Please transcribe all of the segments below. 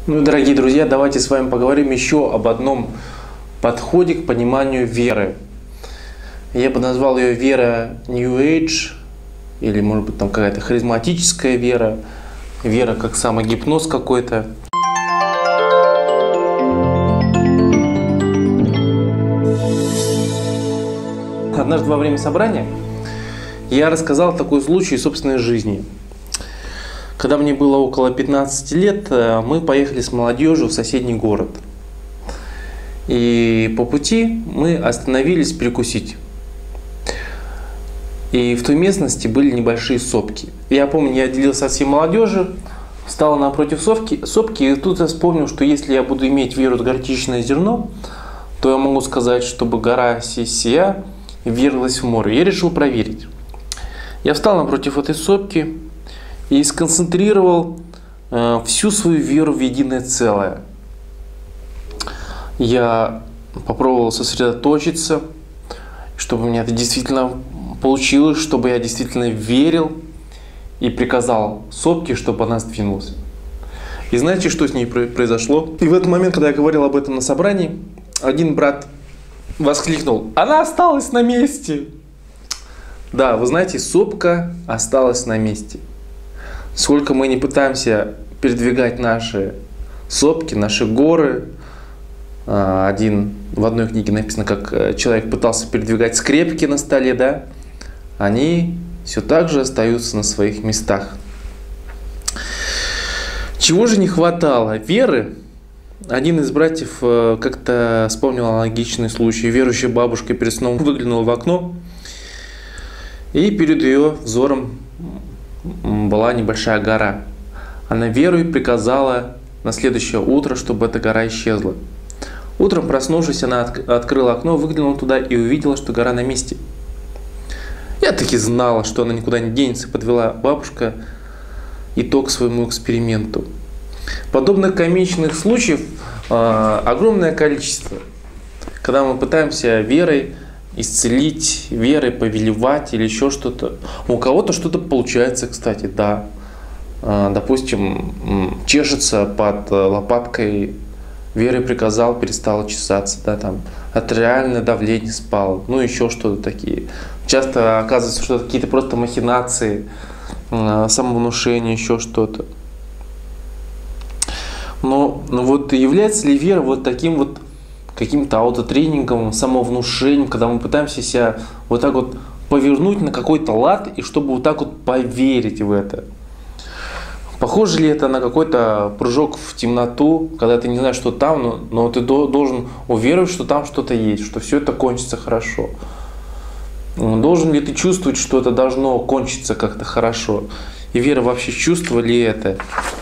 Ну, дорогие друзья, давайте с вами поговорим еще об одном подходе к пониманию веры. Я бы назвал ее вера New Age, или, может быть, там какая-то харизматическая вера, вера как самогипноз какой-то. Однажды во время собрания я рассказал такой случай из собственной жизни. Когда мне было около 15 лет, мы поехали с молодежью в соседний город. И по пути мы остановились перекусить. И в той местности были небольшие сопки. Я помню, я делился со всей молодежью, встал напротив сопки, и тут я вспомнил, что если я буду иметь веру в горчичное зерно, то я могу сказать, чтобы гора сия вверлась в море. Я решил проверить. Я встал напротив этой сопки и сконцентрировал всю свою веру в единое целое. Я попробовал сосредоточиться, чтобы у меня это действительно получилось, чтобы я действительно верил и приказал сопке, чтобы она сдвинулась. И знаете, что с ней произошло? И в этот момент, когда я говорил об этом на собрании, один брат воскликнул: «Она осталась на месте!» Да, вы знаете, сопка осталась на месте. Сколько мы не пытаемся передвигать наши сопки, наши горы. В одной книге написано, как человек пытался передвигать скрепки на столе, да? Они все так же остаются на своих местах. Чего же не хватало? Веры. Один из братьев как-то вспомнил аналогичный случай. Верующая бабушка перед сном выглянула в окно, и перед ее взором была небольшая гора. Она верой приказала на следующее утро, чтобы эта гора исчезла. Утром, проснувшись, она открыла окно, выглянула туда и увидела, что гора на месте. Я таки знала, что она никуда не денется, подвела бабушка итог своему эксперименту. Подобных комичных случаев огромное количество. Когда мы пытаемся верой исцелить, верой повелевать или еще что-то. У кого-то что-то получается, кстати, да. Допустим, чешется под лопаткой, верой приказал, перестало чесаться, да, там, артериальное давление спало, ну еще что-то такие. Часто оказывается, что это какие-то просто махинации, самовнушение, еще что-то. Но вот является ли вера вот таким вот каким-то аутотренингом, самовнушением, когда мы пытаемся себя вот так вот повернуть на какой-то лад, и чтобы вот так вот поверить в это? Похоже ли это на какой-то прыжок в темноту, когда ты не знаешь, что там, но ты должен уверовать, что там что-то есть, что все это кончится хорошо? Должен ли ты чувствовать, что это должно кончиться как-то хорошо? И вера вообще чувствовала ли это?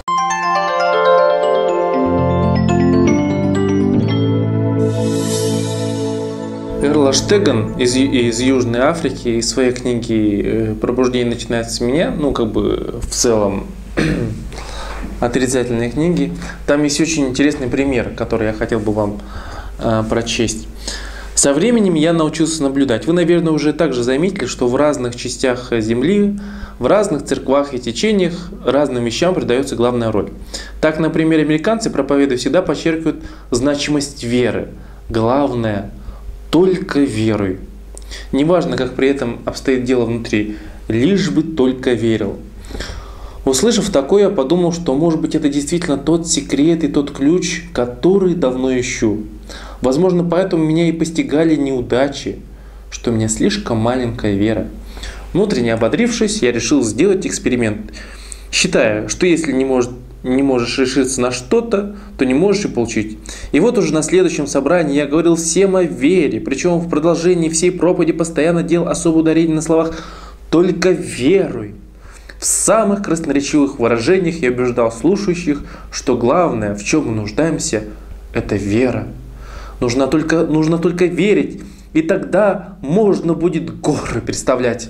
Эрл Аштеган из Южной Африки, из своей книги «Пробуждение начинается с меня», ну как бы в целом отрицательные книги, там есть очень интересный пример, который я хотел бы вам прочесть. Со временем я научился наблюдать. Вы, наверное, уже также заметили, что в разных частях Земли, в разных церквах и течениях разным вещам придается главная роль. Так, например, американцы, проповедуя, всегда подчеркивают значимость веры. Главное – только веруй. Неважно, как при этом обстоит дело внутри, лишь бы только верил. Услышав такое, я подумал, что, может быть, это действительно тот секрет и тот ключ, который давно ищу. Возможно, поэтому меня и постигали неудачи, что у меня слишком маленькая вера. Внутренне ободрившись, я решил сделать эксперимент, считая, что если не можешь решиться на что-то, то не можешь и получить. И вот уже на следующем собрании я говорил всем о вере, причем в продолжении всей проповеди постоянно делал особое ударение на словах «только веруй». В самых красноречивых выражениях я убеждал слушающих, что главное, в чем мы нуждаемся, это вера. Нужно только верить, и тогда можно будет горы представлять.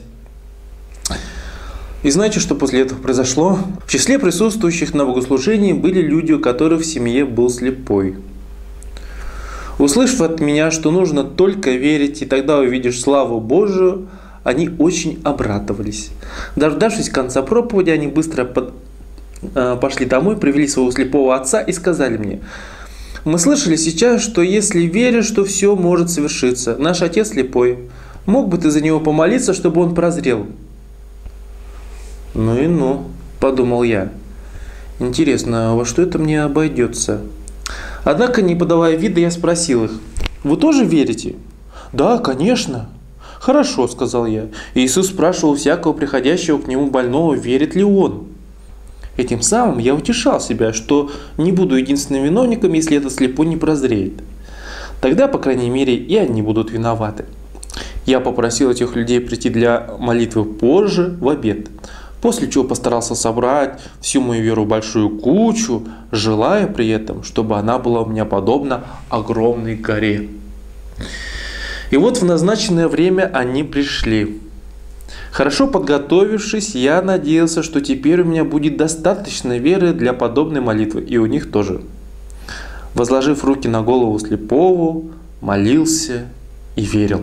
И знаете, что после этого произошло? В числе присутствующих на богослужении были люди, у которых в семье был слепой. Услышав от меня, что нужно только верить, и тогда увидишь славу Божию, они очень обрадовались. Дождавшись конца проповеди, они быстро пошли домой, привели своего слепого отца и сказали мне: мы слышали сейчас, что если веришь, то все может совершиться. Наш отец слепой. Мог бы ты за него помолиться, чтобы он прозрел? Ну и ну, подумал я. Интересно, во что это мне обойдется? Однако, не подавая вида, я спросил их: вы тоже верите? Да, конечно. Хорошо, сказал я. Иисус спрашивал всякого приходящего к нему больного, верит ли он. Этим самым я утешал себя, что не буду единственным виновником, если этот слепой не прозреет. Тогда, по крайней мере, и они будут виноваты. Я попросил этих людей прийти для молитвы позже, в обед, после чего постарался собрать всю мою веру в большую кучу, желая при этом, чтобы она была у меня подобна огромной горе. И вот в назначенное время они пришли. Хорошо подготовившись, я надеялся, что теперь у меня будет достаточно веры для подобной молитвы, и у них тоже. Возложив руки на голову слепого, молился и верил.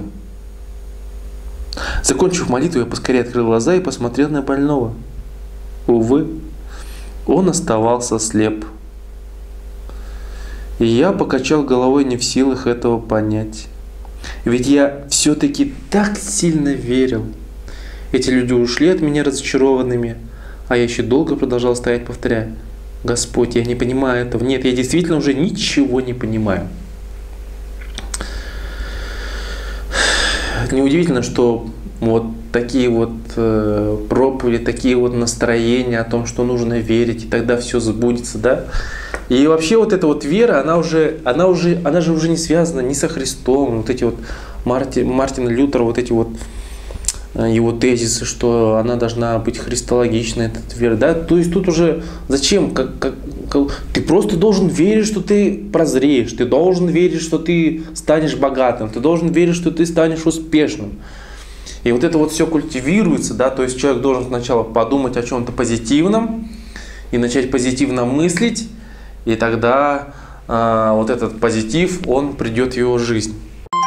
Закончив молитву, я поскорее открыл глаза и посмотрел на больного. Увы, он оставался слеп. И я покачал головой, не в силах этого понять. Ведь я все-таки так сильно верил. Эти люди ушли от меня разочарованными, а я еще долго продолжал стоять, повторяя: Господь, я не понимаю этого. Нет, я действительно уже ничего не понимаю. Неудивительно, что вот такие вот проповеди, такие вот настроения о том, что нужно верить, и тогда все сбудется, да? И вообще вот эта вот вера, она же уже не связана ни со Христом. Вот эти вот Мартин Лютер, вот эти вот его тезисы, что она должна быть христологичной, эта вера, да? То есть тут уже зачем? Ты просто должен верить, что ты прозреешь, ты должен верить, что ты станешь богатым, ты должен верить, что ты станешь успешным. И вот это вот все культивируется, да, то есть человек должен сначала подумать о чем-то позитивном и начать позитивно мыслить, и тогда вот этот позитив, он придет в его жизнь.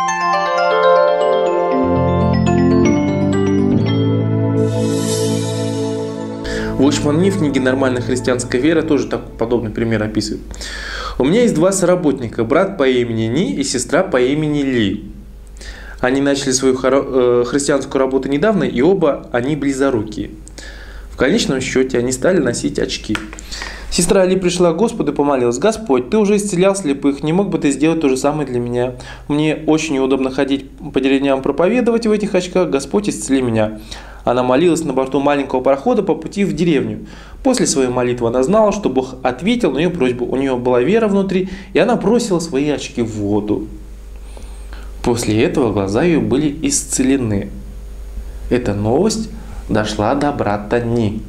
Watchman Nee в книге «Нормальная христианская вера» тоже подобный пример описывает. У меня есть два соработника, брат по имени Ни и сестра по имени Ли. Они начали свою христианскую работу недавно, и оба они близорукие. В конечном счете они стали носить очки. Сестра Ли пришла к Господу и помолилась: «Господь, Ты уже исцелял слепых, не мог бы Ты сделать то же самое для меня? Мне очень неудобно ходить по деревням проповедовать в этих очках, Господь, исцели меня». Она молилась на борту маленького парохода по пути в деревню. После своей молитвы она знала, что Бог ответил на ее просьбу. У нее была вера внутри, и она бросила свои очки в воду. После этого глаза ее были исцелены. Эта новость дошла до брата Ни.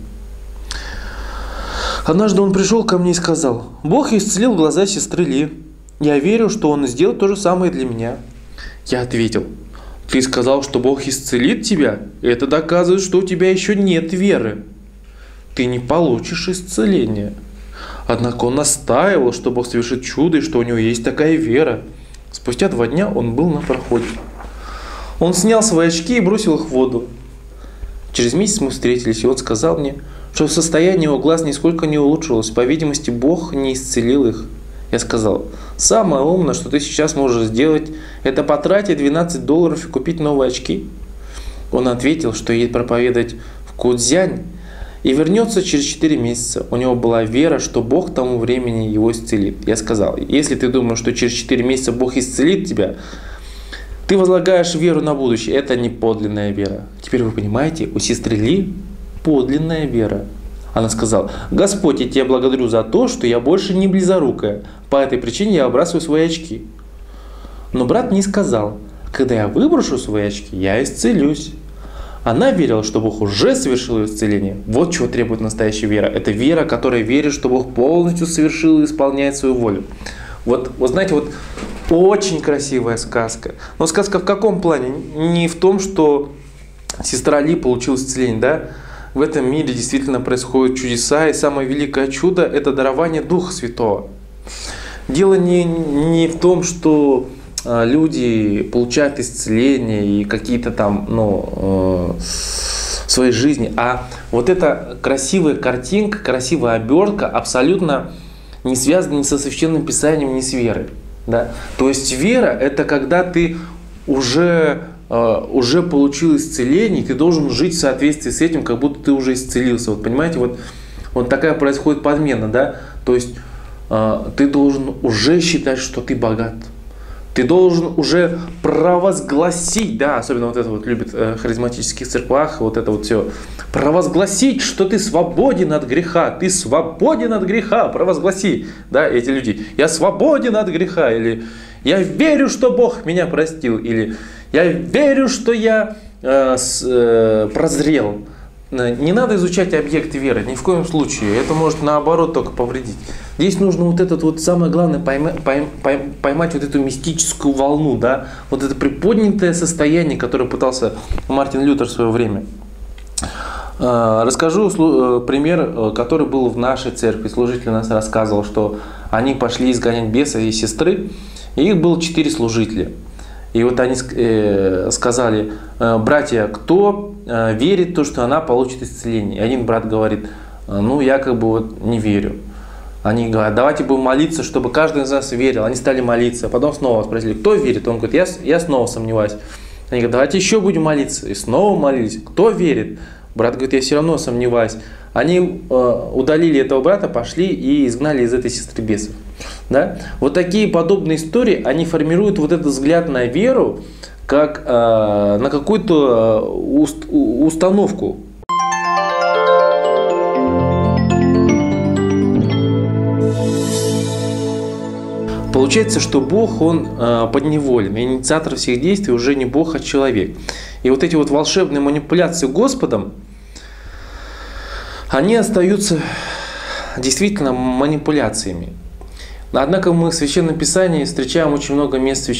Однажды он пришел ко мне и сказал: «Бог исцелил глаза сестры Ли. Я верю, что Он сделает то же самое для меня». Я ответил: «Ты сказал, что Бог исцелит тебя? Это доказывает, что у тебя еще нет веры. Ты не получишь исцеления». Однако он настаивал, что Бог совершит чудо и что у него есть такая вера. Спустя 2 дня он был на проходе. Он снял свои очки и бросил их в воду. Через месяц мы встретились, и он сказал мне, что состояние его глаз нисколько не улучшилось. По видимости, Бог не исцелил их. Я сказал: «Самое умное, что ты сейчас можешь сделать, это потратить $12 и купить новые очки». Он ответил, что едет проповедовать в Куцзянь и вернется через 4 месяца. У него была вера, что Бог к тому времени его исцелит. Я сказал: «Если ты думаешь, что через 4 месяца Бог исцелит тебя, ты возлагаешь веру на будущее. Это не подлинная вера». Теперь вы понимаете, у сестры Ли подлинная вера. Она сказала: «Господь, я Тебя благодарю за то, что я больше не близорукая. По этой причине я выбрасываю свои очки». Но брат не сказал: «Когда я выброшу свои очки, я исцелюсь». Она верила, что Бог уже совершил исцеление. Вот чего требует настоящая вера. Это вера, которая верит, что Бог полностью совершил и исполняет свою волю. Вот знаете, вот очень красивая сказка. Но сказка в каком плане? Не в том, что сестра Ли получила исцеление, да? В этом мире действительно происходят чудеса, и самое великое чудо – это дарование Духа Святого. Дело не в том, что люди получают исцеление и какие-то там в своей жизни. А вот эта красивая картинка, красивая обертка абсолютно не связана ни со Священным Писанием, ни с верой. Да? То есть вера – это когда ты уже получил исцеление, и ты должен жить в соответствии с этим, как будто ты уже исцелился. Вот понимаете, вот такая происходит подмена. Да? То есть ты должен уже считать, что ты богат. Ты должен уже провозгласить, да, особенно вот это вот любят в харизматических церквах, вот это вот все, провозгласить, что ты свободен от греха, ты свободен от греха, провозгласи, да, эти люди, я свободен от греха, или я верю, что Бог меня простил, или я верю, что я прозрел. Не надо изучать объекты веры, ни в коем случае. Это может наоборот только повредить. Здесь нужно вот этот вот самое главное поймать вот эту мистическую волну, да, вот это приподнятое состояние, которое пытался Мартин Лютер в свое время. Расскажу пример, который был в нашей церкви. Служитель нас рассказывал, что они пошли изгонять беса и сестры, и их было 4 служителя. И вот они сказали: братья, кто верит в то, что она получит исцеление? И один брат говорит: ну, я как бы вот не верю. Они говорят: давайте будем молиться, чтобы каждый из нас верил. Они стали молиться. Потом снова спросили: кто верит? Он говорит: я снова сомневаюсь. Они говорят: давайте еще будем молиться. И снова молились. Кто верит? Брат говорит: я все равно сомневаюсь. Они удалили этого брата, пошли и изгнали из этой сестры бесов. Да? Вот такие подобные истории, они формируют вот этот взгляд на веру, как на какую-то установку. Получается, что Бог, Он подневолен, инициатор всех действий уже не Бог, а человек. И вот эти вот волшебные манипуляции Господом, они остаются действительно манипуляциями. Однако мы в Священном Писании встречаем очень много мест,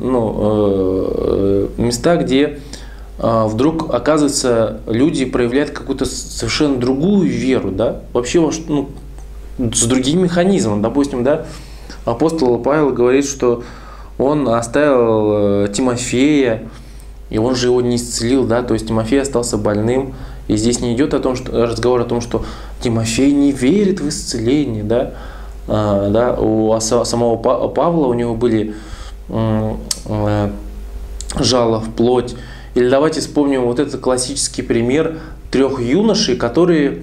места, где вдруг, оказывается, люди проявляют какую-то совершенно другую веру, да? Вообще с другим механизмом. Допустим, да, апостол Павел говорит, что он оставил Тимофея, и он же его не исцелил, да? То есть Тимофей остался больным. И здесь не идет разговор о том, что Тимофей не верит в исцеление, да? У самого Павла у него были жало в плоть. Или давайте вспомним вот этот классический пример 3 юношей, которых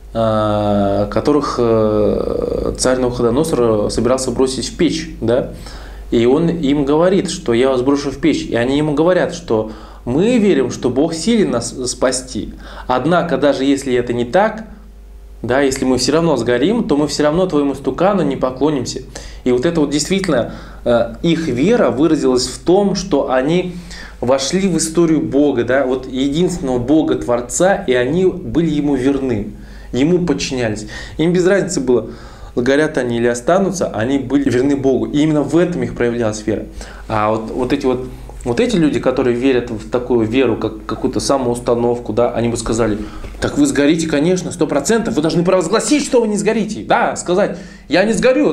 царь Навуходоносор собирался бросить в печь. Да? И он им говорит, что я вас брошу в печь. И они ему говорят, что мы верим, что Бог силен нас спасти. Однако, даже если это не так, да, если мы все равно сгорим, то мы все равно твоему стукану не поклонимся. И вот это вот действительно их вера выразилась в том, что они вошли в историю Бога, да, вот единственного Бога Творца, и они были Ему верны, Ему подчинялись. Им без разницы было, сгорят они или останутся, они были верны Богу. И именно в этом их проявлялась вера. А вот эти люди, которые верят в такую веру, как какую-то самоустановку, да, они бы сказали: так вы сгорите, конечно, 100%, вы должны провозгласить, что вы не сгорите. Да, сказать: я не сгорю,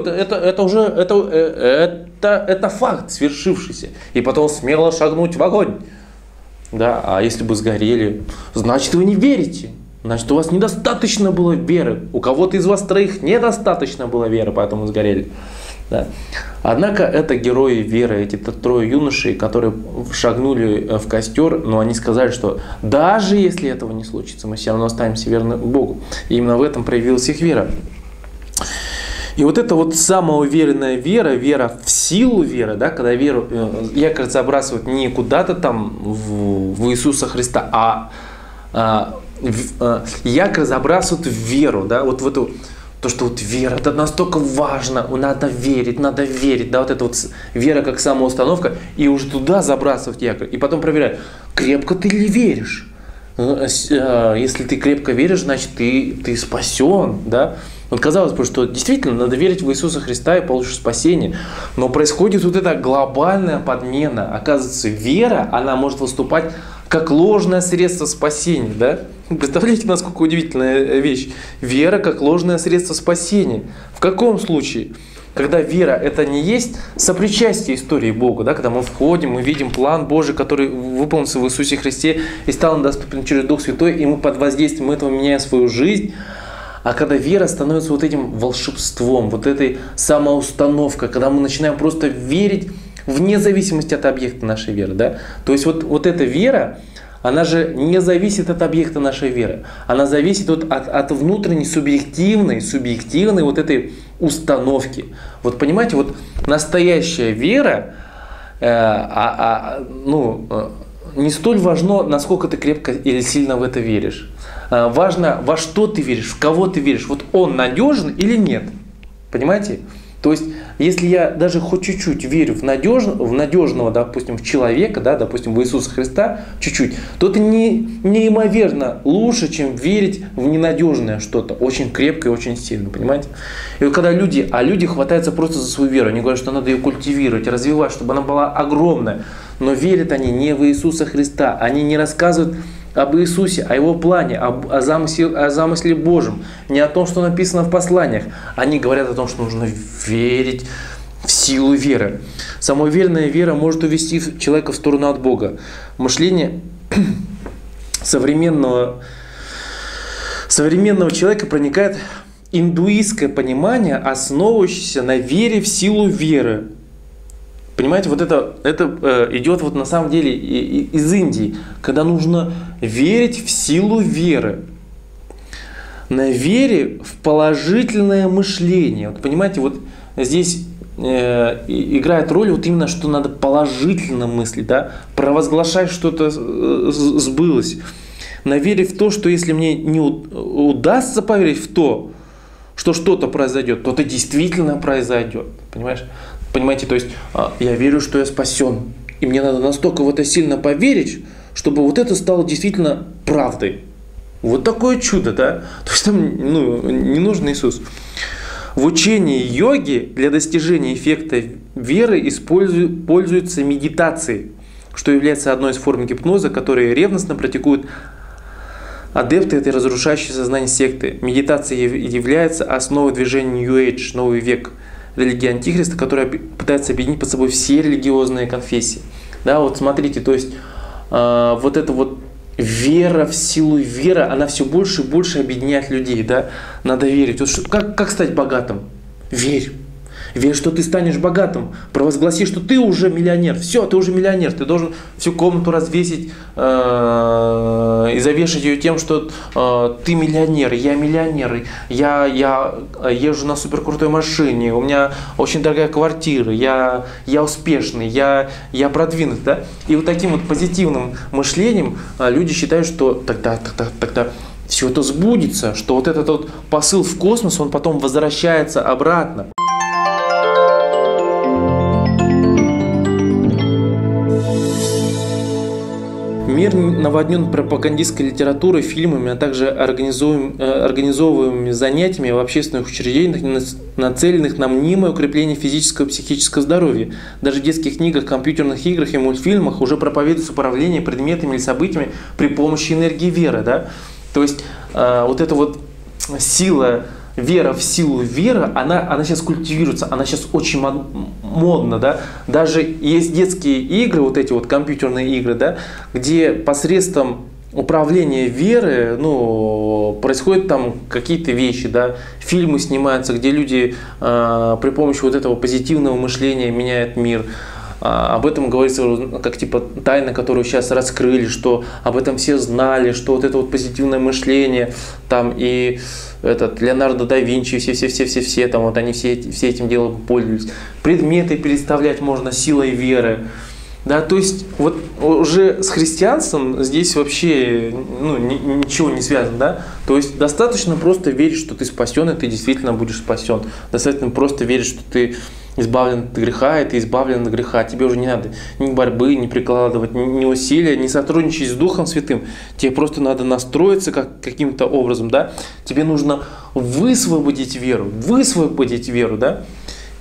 это факт свершившийся. И потом смело шагнуть в огонь. Да, а если бы сгорели, значит, вы не верите. Значит, у вас недостаточно было веры. У кого-то из вас 3 недостаточно было веры, поэтому сгорели. Да. Однако это герои веры, эти 3 юношей, которые шагнули в костер, но они сказали, что даже если этого не случится, мы все равно останемся верны Богу. И именно в этом проявилась их вера. И вот эта вот самоуверенная вера в силу веры, да, когда веру якорь забрасывают не куда-то там в Иисуса Христа, а якорь забрасывают в веру, да, вот в эту. То, что вот вера, это настолько важно, надо верить, да, вот эта вот вера как самоустановка, и уже туда забрасывать якорь, и потом проверять, крепко ты ли веришь. Если ты крепко веришь, значит ты спасен, да. Вот казалось бы, что действительно надо верить в Иисуса Христа и получишь спасение, но происходит вот эта глобальная подмена. Оказывается, вера, она может выступать как ложное средство спасения, да? Представляете, насколько удивительная вещь? Вера как ложное средство спасения. В каком случае? когда вера это не есть сопричастие истории Богу, да, когда мы входим, мы видим план Божий, который выполнился в Иисусе Христе и стал нам доступен через Дух Святой, и мы под воздействием этого меняем свою жизнь. А когда вера становится вот этим волшебством, вот этой самоустановкой, когда мы начинаем просто верить вне зависимости от объекта нашей веры, да, то есть вот эта вера, она же не зависит от объекта нашей веры. Она зависит от внутренней субъективной вот этой установки. Вот понимаете, вот настоящая вера, не столь важно, насколько ты крепко или сильно в это веришь. Важно, во что ты веришь, в кого ты веришь. Вот он надежен или нет. Понимаете? То есть, если я даже хоть чуть-чуть верю в надежного, допустим, в человека, да, допустим, в Иисуса Христа, чуть-чуть, то это неимоверно лучше, чем верить в ненадежное что-то, очень крепко и очень сильно, понимаете? И вот когда люди хватаются просто за свою веру, они говорят, что надо ее культивировать, развивать, чтобы она была огромная, но верят они не в Иисуса Христа, они не рассказывают об Иисусе, о Его плане, о замысле Божьем, не о том, что написано в посланиях. Они говорят о том, что нужно верить в силу веры. Самоуверенная вера может увести человека в сторону от Бога. Мышление современного человека проникает индуистское понимание, основывающееся на вере в силу веры. Понимаете, вот это идет вот на самом деле из Индии, когда нужно верить в силу веры, на вере в положительное мышление. Вот понимаете, вот здесь играет роль вот именно, что надо положительно мыслить, да, провозглашать, что-то сбылось, на вере в то, что если мне не удастся поверить в то, что что-то произойдет, то это действительно произойдет, понимаешь? Понимаете, то есть я верю, что я спасен. И мне надо настолько в это сильно поверить, чтобы вот это стало действительно правдой. Вот такое чудо, да? То есть там не нужен Иисус. В учении йоги для достижения эффекта веры пользуются медитацией, что является одной из форм гипноза, которые ревностно практикуют адепты этой разрушающей сознание секты. Медитация является основой движения New Age, новый век, религии Антихриста, которая пытается объединить под собой все религиозные конфессии. Да, вот смотрите, то есть вот эта вот вера в силу веры, она все больше и больше объединяет людей, да? Надо верить. Вот как стать богатым? Верь. Верь, что ты станешь богатым. Провозгласи, что ты уже миллионер. Все, ты уже миллионер. Ты должен всю комнату развесить и завешать ее тем, что ты миллионер, я миллионер, я езжу на суперкрутой машине, у меня очень дорогая квартира, я успешный, я продвинут. Да? И вот таким вот позитивным мышлением люди считают, что тогда все это сбудется, что вот этот вот посыл в космос, он потом возвращается обратно. Мир наводнен пропагандистской литературой, фильмами, а также организовываемыми занятиями в общественных учреждениях, нацеленных на мнимое укрепление физического и психического здоровья. Даже в детских книгах, компьютерных играх и мультфильмах уже проповедуется управление предметами или событиями при помощи энергии веры. Да? То есть вот эта вот сила, вера в силу веры, она сейчас культивируется, она сейчас очень модна, да. Даже есть детские игры, вот эти вот компьютерные игры, да, где посредством управления веры, происходят там какие-то вещи, да, фильмы снимаются, где люди при помощи вот этого позитивного мышления меняют мир. Об этом говорится как типа тайна, которую сейчас раскрыли, что об этом все знали, что вот это вот позитивное мышление, там и Леонардо да Винчи, все там вот они все этим делом пользовались. Предметы переставлять можно силой веры. Да, то есть вот уже с христианством здесь вообще ничего не связано, да? То есть достаточно просто верить, что ты спасен, и ты действительно будешь спасен. Достаточно просто верить, что ты избавлен от греха, и ты избавлен от греха. Тебе уже не надо ни борьбы, ни прикладывать, ни усилия, ни сотрудничать с Духом Святым. Тебе просто надо настроиться каким-то образом, да? Тебе нужно высвободить веру, да?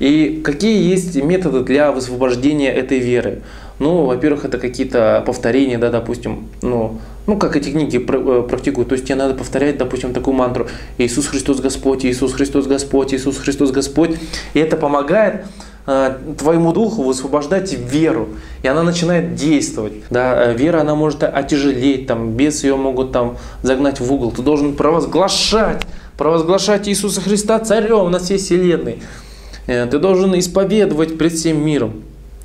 И какие есть методы для высвобождения этой веры? Ну, во-первых, это какие-то повторения, да, допустим, как эти книги практикуют. То есть тебе надо повторять, допустим, такую мантру: «Иисус Христос Господь, Иисус Христос Господь, Иисус Христос Господь». И это помогает твоему духу высвобождать веру, и она начинает действовать. Да, вера, она может отяжелеть, там, бесы ее могут там загнать в угол. Ты должен провозглашать Иисуса Христа царем на всей вселенной. Ты должен исповедовать пред всем миром.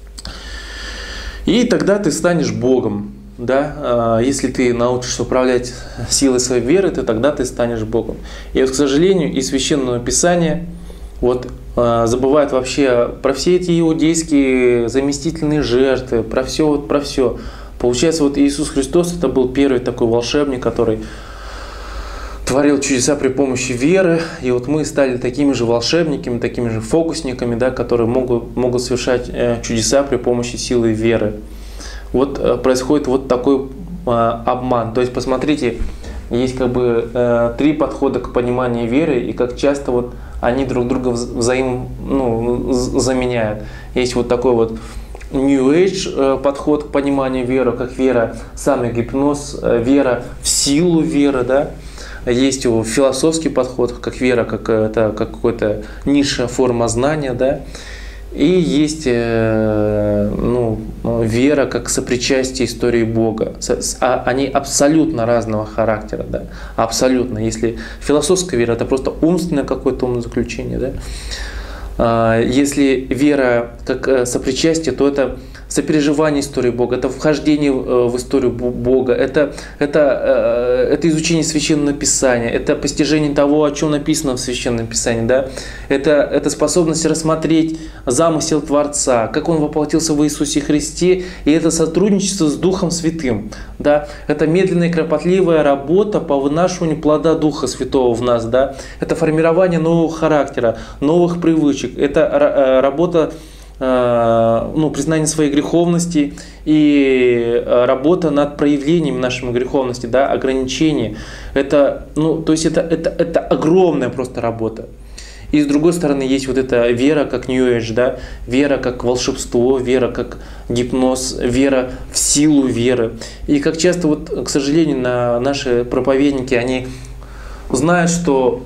И тогда ты станешь Богом. Да? Если ты научишься управлять силой своей веры, то тогда ты станешь Богом. И вот, к сожалению, из Священного Писания забывают вообще про все эти иудейские заместительные жертвы, про все. Получается, Иисус Христос — это был первый такой волшебник, который творил чудеса при помощи веры. И мы стали такими же волшебниками, такими же фокусниками, да, которые могут совершать чудеса при помощи силы веры. Происходит такой обман. То есть, посмотрите, есть три подхода к пониманию веры, и как часто они друг друга заменяют. Есть такой New Age подход к пониманию веры, как вера, самогипноз, вера в силу веры, да. Есть философский подход, как вера, как какая-то низшая форма знания, да. И есть вера как сопричастие истории Бога. Они абсолютно разного характера, да? Абсолютно. Если философская вера — это просто умственное какое-то умозаключение, да? Если вера как сопричастие, то это сопереживание истории Бога, это вхождение в историю Бога, это изучение Священного Писания, это постижение того, о чем написано в Священном Писании, да? Это способность рассмотреть замысел Творца, как Он воплотился в Иисусе Христе, и это сотрудничество с Духом Святым, да? Это медленная и кропотливая работа по вынашиванию плода Духа Святого в нас, да? Это формирование нового характера, новых привычек, это работа, признание своей греховности и работа над проявлением нашей греховности, да, ограничения. Это огромная просто работа. И с другой стороны есть эта вера как New Age, да, вера как волшебство, вера как гипноз, вера в силу веры. И как часто, к сожалению, наши проповедники, они знают, что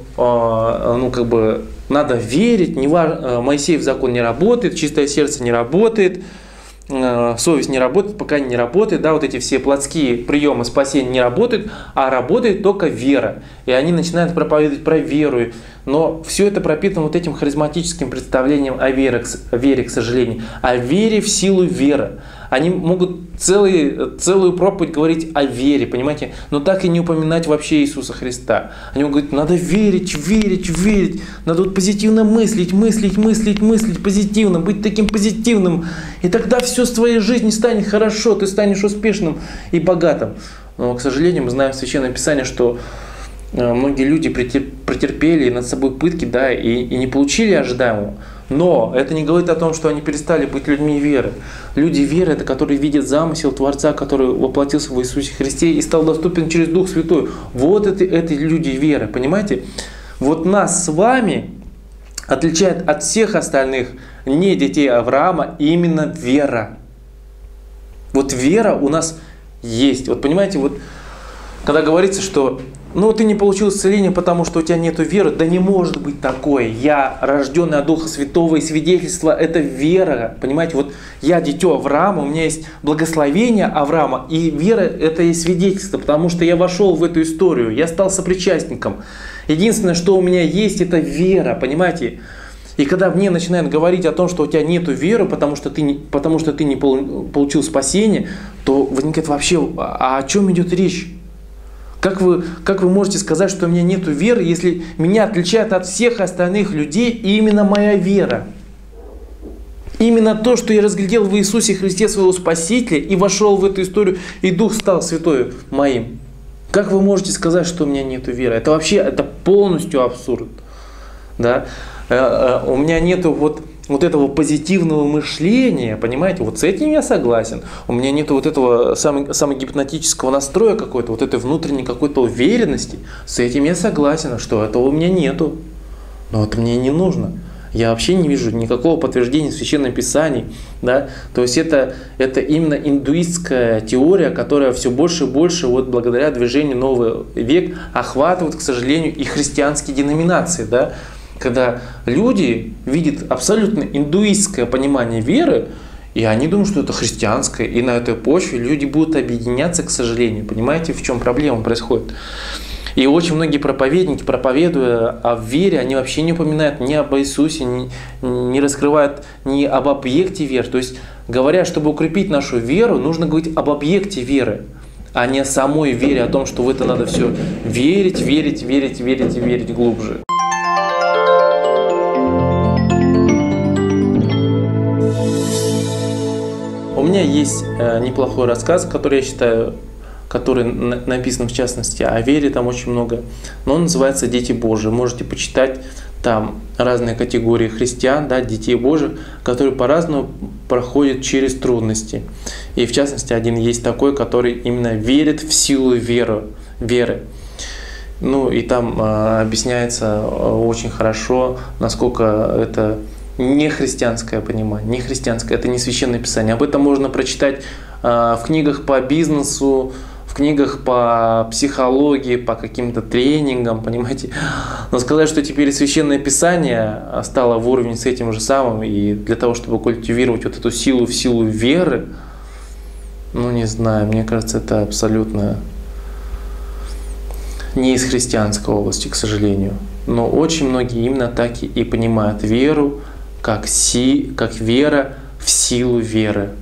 надо верить, Моисеев закон не работает, чистое сердце не работает, совесть не работает, покаяние не работает, да, эти все плотские приемы спасения не работают, а работает только вера. И они начинают проповедовать про веру, но все это пропитано этим харизматическим представлением о вере, к сожалению, о вере в силу веры. Они могут целую проповедь говорить о вере, понимаете, но так и не упоминать вообще Иисуса Христа. Они могут говорить: надо верить, надо позитивно мыслить позитивно, быть таким позитивным, и тогда все в твоей жизни станет хорошо, ты станешь успешным и богатым. Но, к сожалению, мы знаем в Священном Писании, что многие люди претерпели над собой пытки, да, и не получили ожидаемого. Но это не говорит о том, что они перестали быть людьми веры. Люди веры — это которые видят замысел Творца, который воплотился в Иисусе Христе и стал доступен через Дух Святой. Это люди веры, понимаете? Нас с вами отличает от всех остальных не детей Авраама именно вера. Вера у нас есть. Понимаете, когда говорится, что ты не получил исцеление, потому что у тебя нет веры. Да не может быть такое. Я рожденный от Духа Святого, и свидетельство — это вера. Понимаете, я дитё Авраама, у меня есть благословение Авраама, и вера — это и свидетельство, потому что я вошел в эту историю, я стал сопричастником. Единственное, что у меня есть, это вера, понимаете? И когда мне начинают говорить о том, что у тебя нет веры, потому что ты не получил спасение, то возникает вообще: о чем идет речь? Как вы можете сказать, что у меня нет веры, если меня отличает от всех остальных людей именно моя вера? Именно то, что я разглядел в Иисусе Христе своего Спасителя и вошел в эту историю, и Дух стал Святой моим. Как вы можете сказать, что у меня нет веры? Это полностью абсурд. Да? У меня нету этого позитивного мышления, понимаете, с этим я согласен. У меня нету этого самогипнотического настроя какой-то, этой внутренней какой-то уверенности. С этим я согласен, что этого у меня нету. Но это мне не нужно. Я вообще не вижу никакого подтверждения в Священном Писании. Да? То есть это именно индуистская теория, которая все больше и больше вот благодаря движению «Новый век» охватывает, к сожалению, и христианские деноминации. Да? Когда люди видят абсолютно индуистское понимание веры, и они думают, что это христианское, и на этой почве люди будут объединяться, к сожалению. Понимаете, в чем проблема происходит? И очень многие проповедники, проповедуя о вере, они вообще не упоминают ни об Иисусе, не раскрывают ни об объекте веры. То есть, говоря, чтобы укрепить нашу веру, нужно говорить об объекте веры, а не о самой вере, о том, что в это надо все верить, верить, верить, верить и верить глубже. У меня есть неплохой рассказ, который я считаю, который написан в частности о вере, там очень много, но он называется «Дети Божии». Можете почитать там разные категории христиан, да, детей Божьих, которые по-разному проходят через трудности. И в частности один есть такой, который именно верит в силу веры. Ну и там объясняется очень хорошо, насколько это не христианское понимание, не христианское, это не священное писание. Об этом можно прочитать в книгах по бизнесу, в книгах по психологии, по каким-то тренингам, понимаете. Но сказать, что теперь священное писание стало в уровне с этим же самым, и для того, чтобы культивировать вот эту силу в силу веры, ну не знаю, мне кажется, это абсолютно не из христианской области, к сожалению. Но очень многие именно так и понимают веру, как вера в силу веры.